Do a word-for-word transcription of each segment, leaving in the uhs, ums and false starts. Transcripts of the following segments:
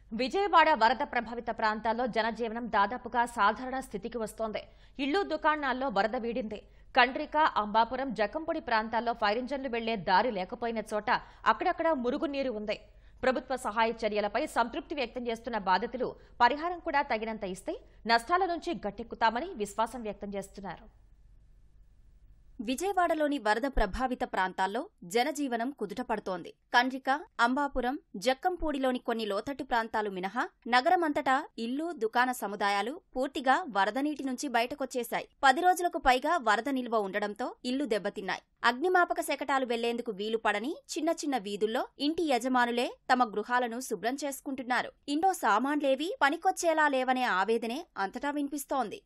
విజయవాడ వరద ప్రభావిత ప్రాంతాల్లో జనజీవనం దాదాపుగా సాధారణ స్థితికి వస్తోంది. ఇళ్లు దుకాణాల్లో వరద వీడింది. కండ్రిక, అంబాపురం, జకంపొడి ప్రాంతాల్లో ఫైర్ ఇంజన్లు వెళ్లే దారి లేకపోయిన చోట అక్కడక్కడ మురుగునీరు ఉంది. ప్రభుత్వ సహాయ చర్యలపై సంతృప్తి వ్యక్తం చేస్తున్న బాధితులు పరిహారం కూడా తగినంత ఇస్తే నష్టాల నుంచి గట్టెక్కుతామని విశ్వాసం వ్యక్తం చేస్తున్నారు. విజయవాడలోని వరద ప్రభావిత ప్రాంతాల్లో జనజీవనం కుదుటపడుతోంది. కండ్రిక, అంబాపురం, జక్కంపూడిలోని కొన్ని లోతట్టు ప్రాంతాలు మినహా నగరమంతటా ఇల్లు, దుకాణ సముదాయాలు పూర్తిగా వరద నీటి నుంచి బయటకొచ్చేశాయి. పది రోజులకు పైగా వరద నిల్వ ఉండడంతో ఇల్లు దెబ్బతిన్నాయి. అగ్నిమాపక శకటాలు వెళ్లేందుకు వీలు పడని చిన్న చిన్న వీధుల్లో ఇంటి యజమానులే తమ గృహాలను శుభ్రం చేసుకుంటున్నారు. ఇంట్లో సామాన్లేవీ పనికొచ్చేలా లేవనే ఆవేదనే అంతటా వినిపిస్తోంది.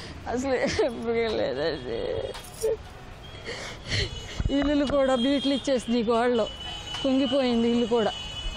ఇల్లు కూడా బీట్లు ఇచ్చేసింది, గోడలో కుంగిపోయింది ఇల్లు కూడా.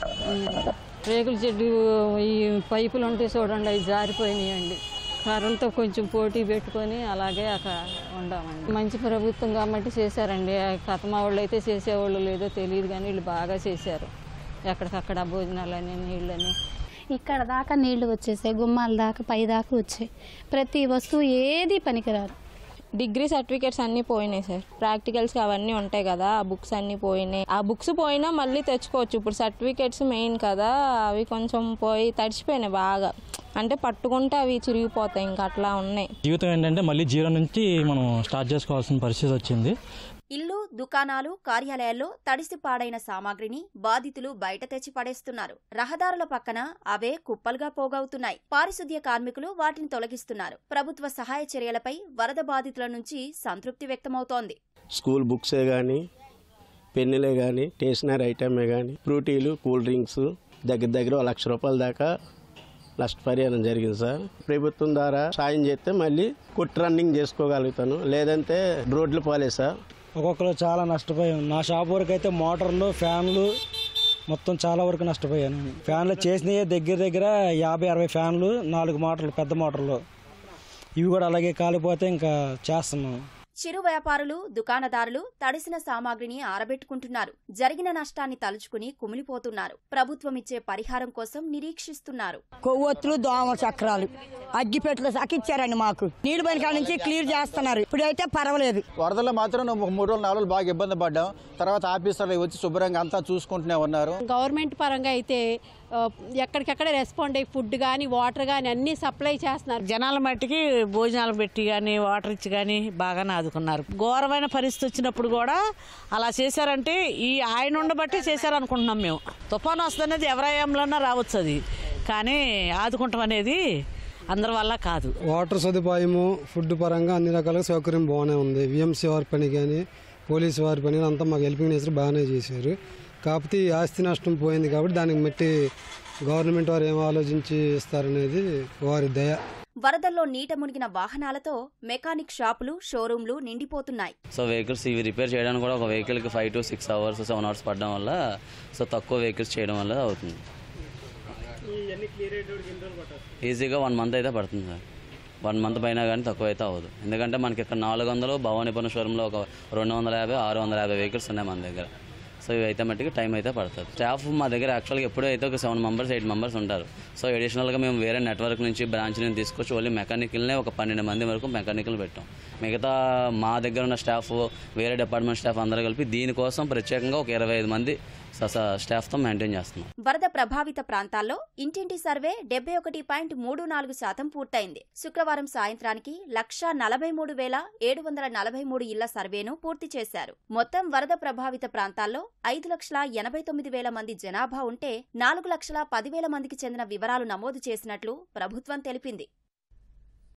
రేకుల చెట్టు ఈ పైపులు ఉంటాయి చూడండి, అవి జారిపోయినాయండి. కర్రలతో కొంచెం పోటీ పెట్టుకొని అలాగే అక్కడ ఉండామండి. మంచి ప్రభుత్వం కాబట్టి చేశారండి. కథమా వాళ్ళు అయితే చేసేవాళ్ళు లేదో తెలియదు కానీ వీళ్ళు బాగా చేశారు. ఎక్కడికక్కడ భోజనాలని నీళ్ళని ఇక్కడ దాకా నీళ్లు వచ్చేసాయి, గుమ్మాల దాకా పై దాకా వచ్చాయి. ప్రతి వస్తువు ఏది పనికిరాదు. డిగ్రీ సర్టిఫికేట్స్ అన్నీ పోయినాయి సార్. ప్రాక్టికల్స్ అవన్నీ ఉంటాయి కదా, ఆ బుక్స్ అన్నీ పోయినాయి. ఆ బుక్స్ పోయినా మళ్ళీ తెచ్చుకోవచ్చు. ఇప్పుడు సర్టిఫికేట్స్ మెయిన్ కదా, అవి కొంచెం పోయి తడిచిపోయినాయి బాగా. అంటే పట్టుకుంటే అవి చిరిగిపోతాయి, ఇంకా అట్లా ఉన్నాయి. జీవితం ఏంటంటే మళ్ళీ జీరో నుంచి మనం స్టార్ట్ చేసుకోవాల్సిన పరిస్థితి వచ్చింది. ఇల్లు, దుకాణాలు, కార్యాలయాల్లో తడిసి పాడైన సామాగ్రిని బాధితులు బయట తెచ్చి పడేస్తున్నారు. రహదారుల పక్కన అవే కుప్పలుగా పోగవుతున్నాయి. పారిశుద్ధ్య కార్మికులు వాటిని తొలగిస్తున్నారు. ప్రభుత్వ సహాయ చర్యలపై వరద బాధితుల నుంచి సంతృప్తి వ్యక్తమవుతోంది. స్కూల్ బుక్సే గానీ, పెన్నులే గానీ, స్టేషనరీ ఐటమే గానీ, ఫ్రూటీలు, కూల్ డ్రింక్స్ దగ్గర దగ్గర లక్ష రూపాయల దాకా నష్టపరిహారం జరిగింది సార్. ప్రభుత్వం ద్వారా సాయం చేస్తే మళ్ళీ కొట్టి రన్నింగ్ చేసుకోగలుగుతాను, లేదంటే రోడ్లు పోలే సార్. ఒక్కొక్కరు చాలా నష్టపోయాం. నా షాప్ వరకు అయితే మోటార్లు, ఫ్యాన్లు మొత్తం చాలా వరకు నష్టపోయాను. ఫ్యాన్లు చేసినవి దగ్గర దగ్గర యాభై అరవై ఫ్యాన్లు, నాలుగు మోటార్లు, పెద్ద మోటార్లు, ఇవి కూడా అలాగే కాలిపోతే ఇంకా చేస్తున్నాం. చిరు వ్యాపారులు, దుకాణదారులు తడిసిన సామాగ్రిని ఆరబెట్టుకుంటున్నారు. జరిగిన నష్టాన్ని తలుచుకుని కుమిలిపోతున్నారు. ప్రభుత్వం ఇచ్చే పరిహారం కోసం నిరీక్షిస్తున్నారు. కొవ్వొత్తులు, దోమ చక్రాలు, అగ్గిపెట్లు అక్కిచ్చారండి మాకు. నీళ్లు పైన నుంచి క్లియర్ చేస్తున్నారు. ఇప్పుడైతే పర్వాలేదు. వరదల్లో మాత్రం మూడు రోజులు నాలుగు రోజులు బాగా ఇబ్బంది పడ్డాం. తర్వాత ఆఫీసర్లు వచ్చి శుభ్రంగా అంతా చూసుకుంటూనే ఉన్నారు. గవర్నమెంట్ పరంగా అయితే ఎక్కడికెక్కడ రెస్పాండ్ అయ్యి ఫుడ్ కానీ వాటర్ కానీ అన్ని సప్లై చేస్తున్నారు. జనాల మట్టికి భోజనాలు పెట్టి కానీ వాటర్ ఇచ్చి కానీ బాగానే ఆదుకున్నారు. ఘోరమైన పరిస్థితి వచ్చినప్పుడు కూడా అలా చేశారంటే ఈ ఆయన ఉండబట్టి చేశారనుకుంటున్నాం మేము. తుఫాను వస్తుందనేది ఎవరయ్యంలోనా రావచ్చు, అది కానీ ఆదుకుంటాం అనేది అందరి వల్ల కాదు. వాటర్ సదుపాయము, ఫుడ్ పరంగా అన్ని రకాల సౌకర్యం బాగానే ఉంది. విఎంసీ వారి పని కానీ, పోలీసు వారి పని అంతా మాకు హెల్పింగ్ నేచర్ బాగానే చేశారు. కాకపోతే ఆస్తి నష్టం పోయింది కాబట్టి దానికి మట్టి గవర్నమెంట్ వారు ఏం ఆలోచించి ఇస్తారనేది వారి దయ. వరదల్లో నీట మునిగిన వాహనాలతో మెకానిక్ షాపులు, షోరూంలు నిండిపోతున్నాయి. సో వెహికల్స్ ఇవి రిపేర్ చేయడానికి కూడా ఒక వెహికల్ కి five to six hours seven hours పడడం వల్ల సో తక్కువ వెహికల్స్ చేయడం వల్ల అవుతుంది. ఈజీగా వన్ మంత్ అయితే పడుతుంది సార్. వన్ మంత్ పైన కానీ తక్కువ అయితే అవ్వదు. ఎందుకంటే మనకి ఇక్కడ నాలుగు వందలు భవానీపురం షోరూంలో ఒక రెండు వందల యాభై ఆరు వందల యాభై వెహికల్స్ ఉన్నాయి మన దగ్గర. సో ఇవి అయితే మట్టికి టైం అయితే పడుతుంది. స్టాఫ్ మా దగ్గర యాక్చువల్గా ఎప్పుడూ అయితే ఒక సెవెన్ మెంబర్స్ ఎయిట్ మెంబర్స్ ఉంటారు. సో అడిషనల్గా మేము వేరే నెట్వర్క్ నుంచి బ్రాంచ్ నుంచి తీసుకొచ్చి ఓన్లీ మెకానికల్నే ఒక పన్నెండు మంది వరకు మెకానికల్ పెట్టాం. మిగతా మా దగ్గర ఉన్న స్టాఫ్, వేరే డిపార్ట్మెంట్ స్టాఫ్ అందరూ కలిపి దీనికోసం ప్రత్యేకంగా ఒక ఇరవై ఐదు మంది స్టాఫ్తో మెయింటైన్ చేస్తున్నాం. వరద ప్రభావిత ప్రాంతాల్లో ఇంటింటి సర్వే డెబ్బై ఒకటి పాయింట్ మూడు నాలుగు శాతం పూర్తయింది. శుక్రవారం సాయంత్రానికి లక్షా నలభై మూడు వేల ఏడు వందల నలభై మూడు ఇళ్ల సర్వేను పూర్తి చేశారు. మొత్తం వరద ప్రభావిత ప్రాంతాల్లో ఐదు లక్షల ఎనభై తొమ్మిది వేల మంది జనాభా ఉంటే నాలుగు లక్షల పదివేల మందికి చెందిన వివరాలు నమోదు చేసినట్లు ప్రభుత్వం తెలిపింది.